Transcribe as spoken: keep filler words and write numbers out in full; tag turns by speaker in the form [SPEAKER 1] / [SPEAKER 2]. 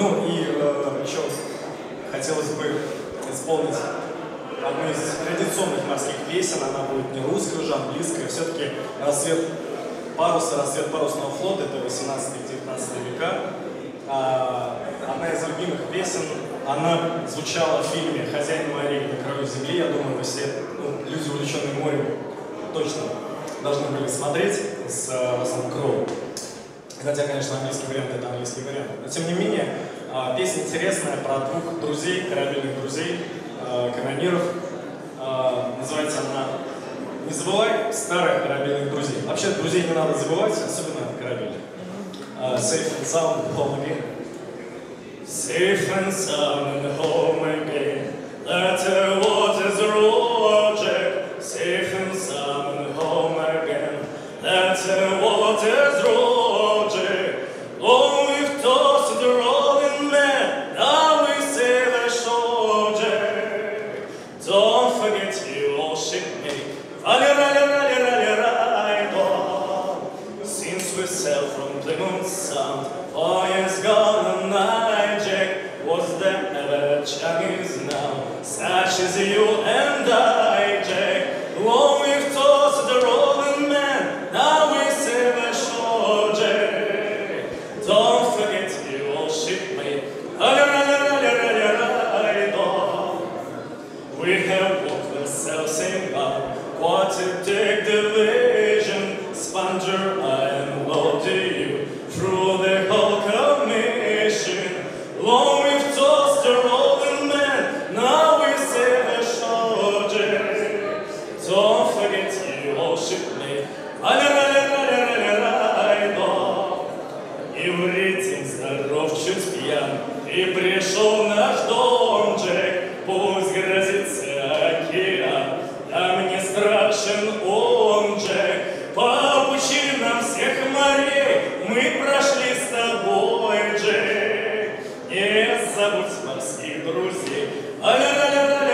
[SPEAKER 1] Ну и э, еще хотелось бы исполнить одну из традиционных морских песен. Она будет не русская уже, английская. Все-таки рассвет паруса, рассвет парусного флота — это восемнадцатый-девятнадцатый века. А, одна из любимых песен, она звучала в фильме «Хозяин морей на краю земли». Я думаю, вы все, ну, люди, увлеченные морем, точно должны были смотреть с Расселом Кроу. Хотя, конечно, английский вариант — это английский вариант. Но, тем не менее, песня интересная про двух друзей, корабельных друзей, канониров. Называется она «Не забывай старых корабельных друзей». Вообще, друзей не надо забывать, особенно корабельных. Safe and sound, home again. Safe and sound, home again. Let the waters roll, Jack. Safe and sound, home again. Let the waters roll, Jack. Oh, we've tossed the rolling man, now we sail ashore, Jack. Don't forget you, old shipmate. Rally, rally, rally, rally, rally, on. Since we sailed from Plymouth Sound, four years gone and night, Jack. Was there ever a Chinese now, such as you and I, Jack? Long we've tossed the rolling man, now we sail ashore, Jack. Don't forget you, old shipmate. Rally, rally, rally, rally, rally, on. We have walked ourselves in bound, quarter-deck division, sponger and low to you, through the whole commission. Long we've tossed the rolling man, now we sail ashore, Jack. Don't forget you, old shipmate. Рали, рали, рали, рали, рали, но. И вреден, здоров, чуть пьян, и пришел наш дом, Джек. Пусть грозится океан, нам не страшен он, Джек. По пучинам всех морей мы прошли с тобой, Джек. Не забудь морских друзей. Аля-ля-ля-ля.